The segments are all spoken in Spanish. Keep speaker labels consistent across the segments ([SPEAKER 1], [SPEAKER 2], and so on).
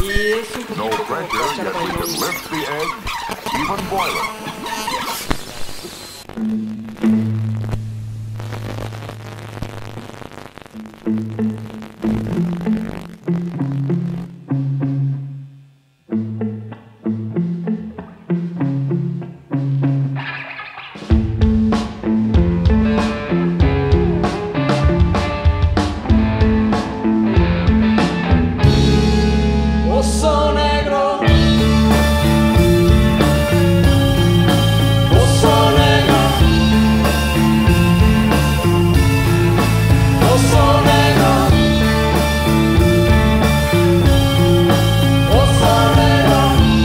[SPEAKER 1] Y es un
[SPEAKER 2] No
[SPEAKER 1] poquito como
[SPEAKER 2] pressure,
[SPEAKER 1] cachar
[SPEAKER 2] yet we can
[SPEAKER 1] balones.
[SPEAKER 2] lift the egg, even boil it.
[SPEAKER 1] Oso negro, oso negro, oso negro, oso negro.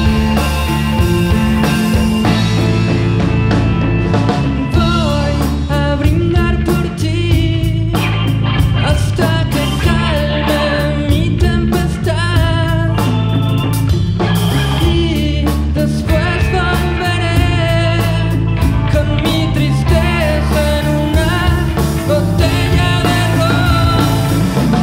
[SPEAKER 1] Voy a brindar por ti hasta que calme mi tempestad. Y después volveré con mi tristeza en una botella de ron.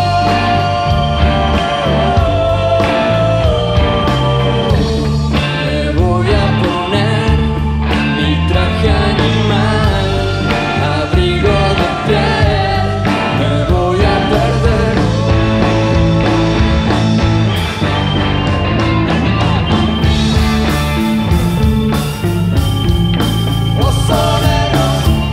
[SPEAKER 1] Me voy a poner mi traje animal, abrigo de piel, me voy a perder. Oso negro.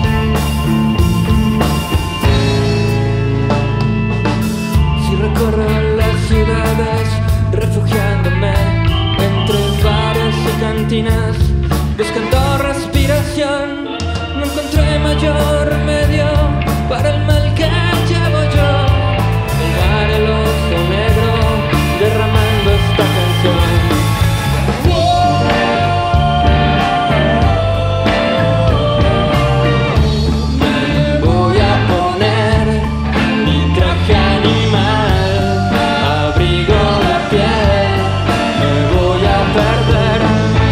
[SPEAKER 1] Si recorro las ciudades refugiándome entre bares y cantinas, buscando respiración, no encontré mayor remedio para el mal que llevo yo. Pegar el oso negro derramando esta canción. Me voy a poner mi traje animal, abrigo de piel, me voy a perder.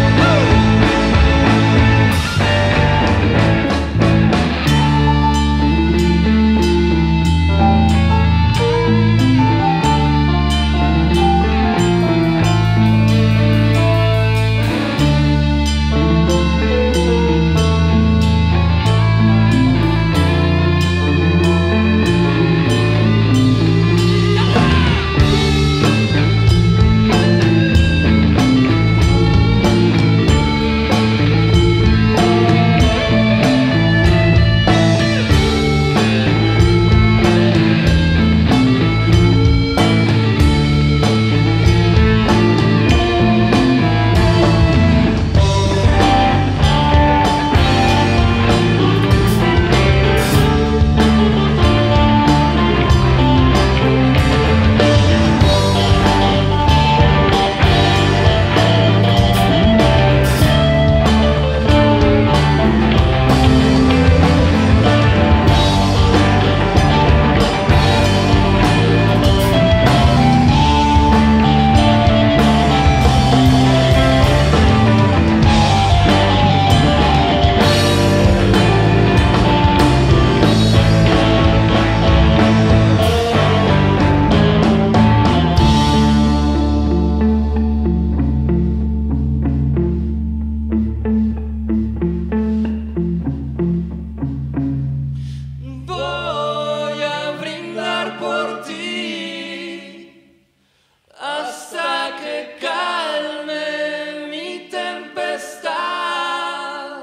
[SPEAKER 1] Voy a brindar por ti hasta que calme mi tempestad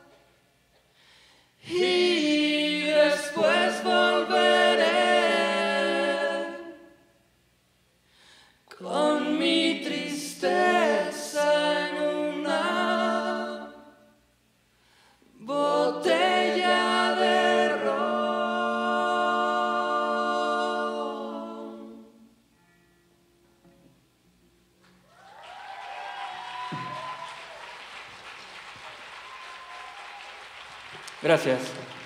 [SPEAKER 1] y después volveré con mi tristeza en una botella de ron. Gracias.